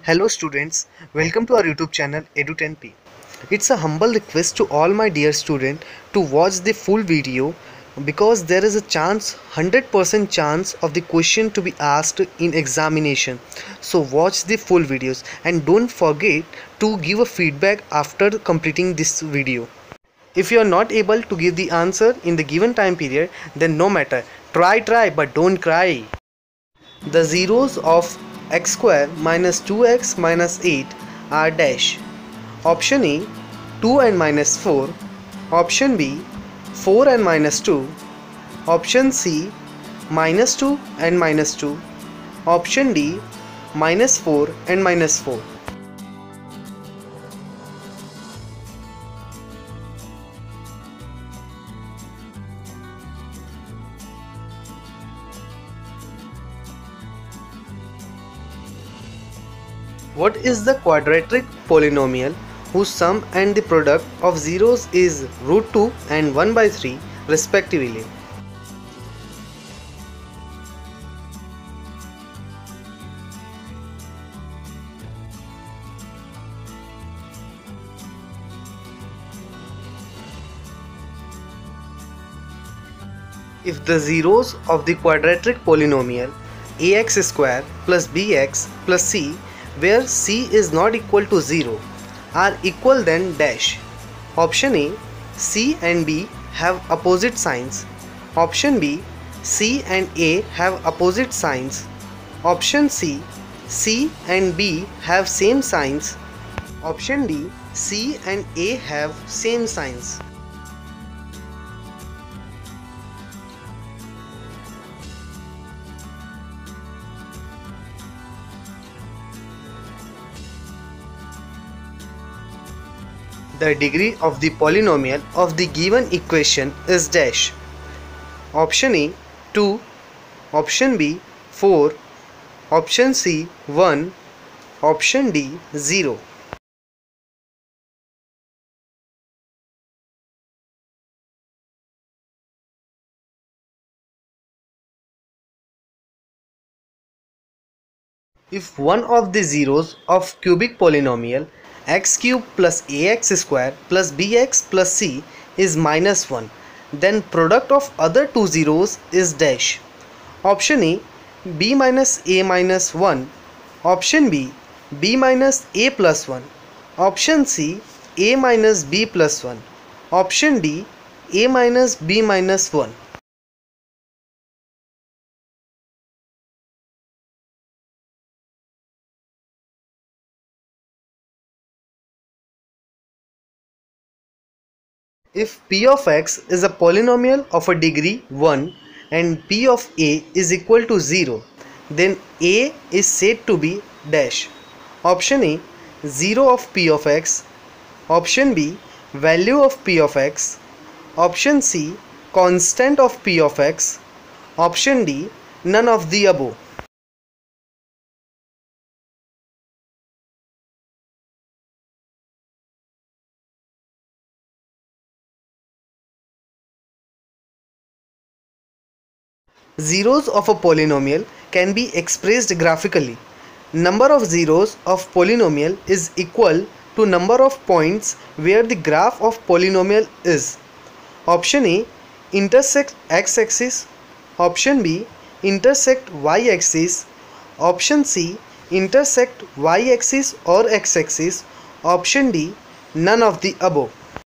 Hello students, welcome to our YouTube channel Edu10p. It's a humble request to all my dear students to watch the full video because there is a 100% chance of the question to be asked in examination. So watch the full videos and don't forget to give a feedback after completing this video. If you are not able to give the answer in the given time period, then no matter, try but don't cry. The zeros of x square minus 2x minus 8 are dash. Option A 2 and minus 4, option B 4 and minus 2, option C minus 2 and minus 2, option D minus 4 and minus 4. What is the quadratic polynomial whose sum and the product of zeros is root 2 and 1 by 3 respectively? If the zeros of the quadratic polynomial ax square plus bx plus c, where c is not equal to 0, are equal, then dash. Option A, c and b have opposite signs. Option B, c and a have opposite signs. Option C, c and b have same signs. Option D, c and a have same signs. The degree of the polynomial of the given equation is dash. Option A 2, option B 4, option C 1, option D 0. If one of the zeros of cubic polynomial x cube plus ax square plus bx plus c is minus 1, then product of other two zeros is dash. Option A b minus a minus 1, option B b minus a plus 1, option C a minus b plus 1, option D a minus b minus 1. If p of x is a polynomial of a degree 1 and p of a is equal to 0, then a is said to be dash. Option A 0 of p of x, option B value of p of x, option C constant of p of x, option D none of the above. Zeros of a polynomial can be expressed graphically. Number of zeros of polynomial is equal to number of points where the graph of polynomial is. Option A intersect x-axis, option B intersect y-axis, option C intersect y-axis or x-axis, option D none of the above.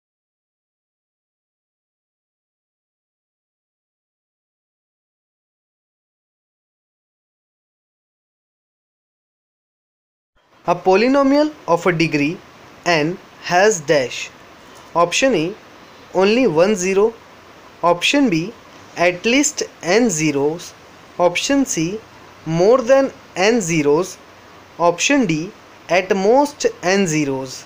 A polynomial of a degree n has dash. Option A only one zero, option B at least n zeros, option C more than n zeros, option D at most n zeros.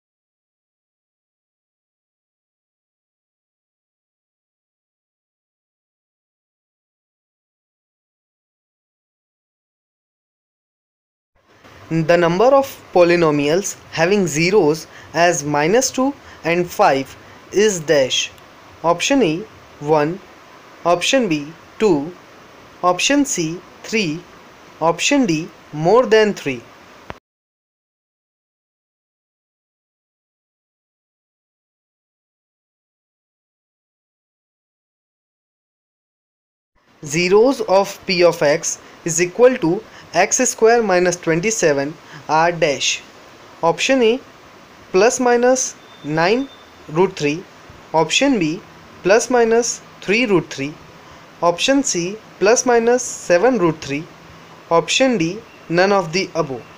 The number of polynomials having zeros as -2 and 5 is dash. Option A 1, option B 2, option C 3, option D more than 3. zeros of p of x is equal to x square minus 27 are dash. Option A plus minus 9 root 3, option B plus minus 3 root 3, option C plus minus 7 root 3, option D none of the above.